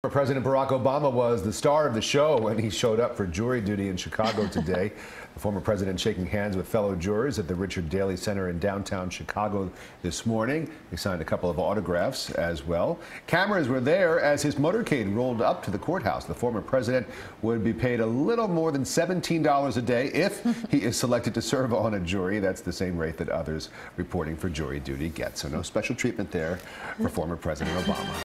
President Barack Obama was the star of the show when he showed up for jury duty in Chicago today. The former president shaking hands with fellow jurors at the Richard Daley Center in downtown Chicago this morning. He signed a couple of autographs as well. Cameras were there as his motorcade rolled up to the courthouse. The former president would be paid a little more than $17 a day if he is selected to serve on a jury. That's the same rate that others reporting for jury duty get. So no special treatment there for former President Obama.